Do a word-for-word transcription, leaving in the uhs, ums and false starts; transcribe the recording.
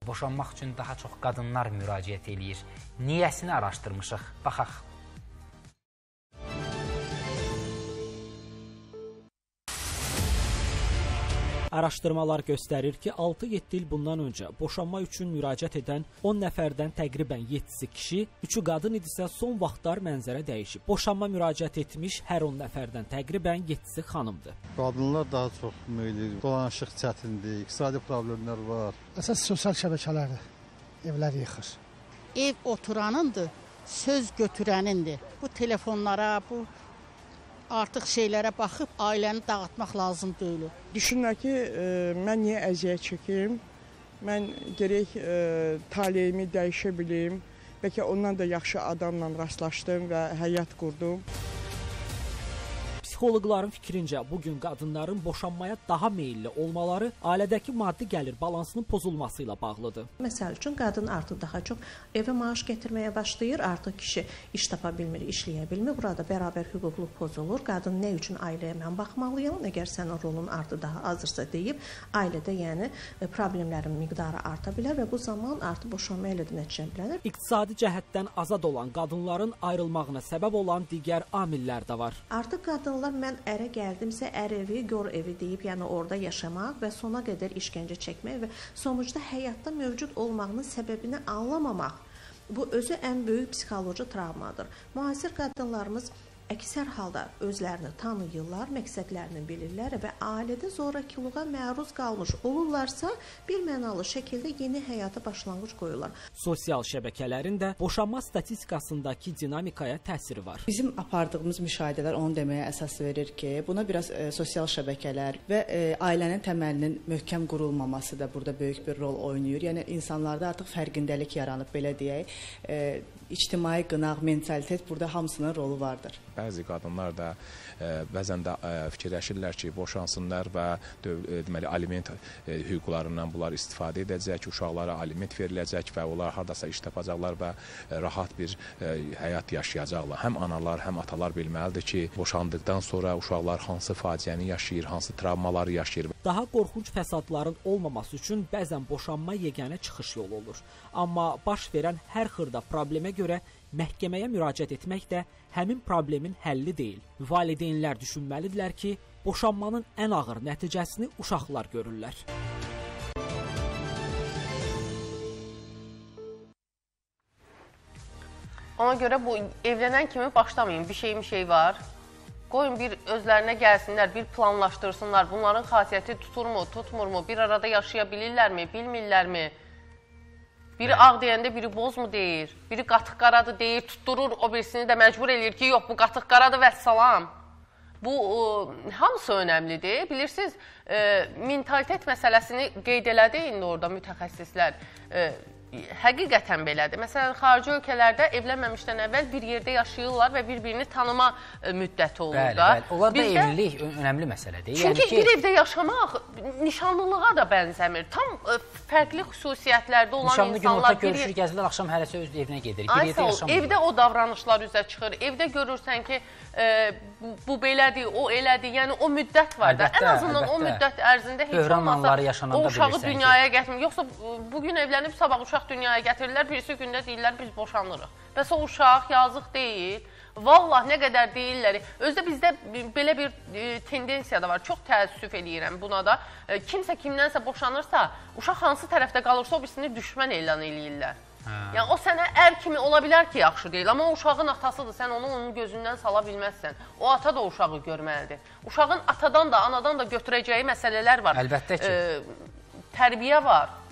Boşanmaq üçün daha çox qadınlar müraciət eləyir. Niyəsini araşdırmışıq. Baxaq. Araşdırmalar göstərir ki, altı yeddi il bundan öncə boşanma üçün müraciət edən on nəfərdən təqribən yeddisi kişi, üçü qadın idisə son vaxtlar mənzərə dəyişib. Boşanma müraciət etmiş hər on nəfərdən təqribən yeddisi xanımdır. Qadınlar daha çox meyilli, dolanışıq çətindir, iqtisadi problemlər var. Əsas sosial şəbəkələrdir, evlər yıxır. Ev oturanındır, söz götürənindir. Bu telefonlara, bu artıq şeylərə baxıb ailəni dağıtmaq lazım deyil. Düşünürlər ki, e, mən niyə əziyyət çəkim, mən gərək e, taleyimi dəyişə bilim, bəlkə ondan da yaxşı adamla rastlaşdım və həyat qurdum. Psixoloqların fikrincə, bugün qadınların boşanmaya daha meyilli olmaları ailədəki maddi gəlir balansının pozulması ilə bağlıdır. Məsəl üçün, qadın artıq daha çox evə maaş gətirməyə başlayır, artıq kişi iş tapa bilmir, işləyə bilmir. Burada bərabər hüquqluq pozulur. Qadın nə üçün ailəyə mən baxmalıyam, əgər sənin rolun artıq daha azırsa deyib, ailədə yəni problemlərin miqdarı arta bilər və bu zaman artıq boşanma ilə də nəticələnir. İqtisadi cəhətdən azad olan qadınların ayrılmağına səbəb olan digər amillər də var. Artıq qadınlar mən ərə gəldimsə, ər evi, gör evi deyib, yəni orada yaşamaq və sona qədər işgəncə çəkmək və sonuçda həyatda mövcud olmağının səbəbini anlamamaq. Bu özü ən böyük psixoloji travmadır. Müasir qadınlarımız əksər halda özlərini tanıyırlar, məqsədlərini bilirlər və ailədə zorakılığa məruz qalmış olurlarsa, bir mənalı şəkildə yeni həyata başlanğıc qoyurlar. Sosial şəbəkələrin də boşanma statistikasındakı dinamikaya təsiri var. Bizim apardığımız müşahidələr onu deməyə əsas verir ki, buna biraz e, sosial şəbəkələr və e, ailənin təməlinin möhkəm qurulmaması da burada böyük bir rol oynayır. Yəni insanlarda artıq fərqindəlik yaranıb, belə deyək, e, ictimai qınaq, mentalitet burada hamısının rolu vardır. Bəzi qadınlar da e, bəzən də e, fikirləşirlər ki, boşansınlar və döv, e, deməli, aliment e, hüquqlarından bunlar istifadə edəcək, uşaqlara aliment veriləcək və onlar hardasa iş tapacaqlar və e, rahat bir e, həyat yaşayacaqlar. Həm analar, həm atalar bilməlidir ki, boşandıqdan sonra uşaqlar hansı faciəni yaşayır, hansı travmaları yaşayır. Daha qorxunc fəsadların olmaması üçün bəzən boşanma yeganə çıxış yolu olur. Amma baş verən hər xırda problemə görə məhkəməyə müraciət etmək də həmin problemin həlli deyil. Valideynlər düşünməlidirlər ki, boşanmanın ən ağır nəticəsini uşaqlar görürlər. Ona görə bu evlənən kimi başlamayın, bir şey bir şey var. Qoyun bir özlərinə gəlsinlər, bir planlaşdırsınlar. Bunların xasiyyəti tuturmu, tutmurmu, bir arada yaşaya bilirlərmi, bilmirlərmi? Biri ağ deyəndə biri boz mu deyir, biri qatıq qaradır deyir, tutturur, o birisini də məcbur eləyir ki, yox bu qatıq qaradır və salam. Bu e, hamısı önəmlidir. Bilirsiniz, e, mentalitet məsələsini qeyd elədi indi orada mütəxəssislər. E, Həqiqətən belədir. Məsələn, xarici ölkələrdə evlənməmişdən əvvəl bir yerdə yaşayırlar və bir-birini tanıma müddəti olur da. Bəli, bəli. Onlar da evlilik önəmli məsələdir. Çünki yəni ki, bir evdə yaşamaq nişanlılığa da bənzəmir. Tam fərqli xüsusiyyətlərdə olan nişanlı insanlar... Nişanlı gün orta görüşür, gəzirlər, axşam hərəsə öz evinə gedir. Ay sağ ol, evdə o davranışlar üzə çıxır. Evdə görürsən ki, e, bu, bu belədir, o elədir. Yəni o müddət var da. Əlbəttə, ən azından əlbəttə. O müddət ərzində heç olmasa o uşağı dünyaya gətirmir. Yoxsa bugün evlənib sabah uşaq dünyaya gətirirlər, birisi gündə deyirlər, biz boşanırıq. Bəs o uşaq yazıq deyil. Vallah nə qədər deyirlər. Özdə bizdə belə bir e, tendensiya da var. Çox təəssüf eləyirəm buna da. E, kimsə kimdənsə boşanırsa, uşaq hansı tərəfdə qalırsa o birisini düşmən elan eləyirlər. Hə. Yəni o sənə ər kimi ola bilər ki, yaxşı deyil. Amma o uşağın atasıdır. Sən onu onun gözündən sala bilməzsən. O ata da o uşağı görməlidir. Uşağın atadan da, anadan da götürəcəyi məsələlər var. Əlbəttə ki. E, tərbiyə var.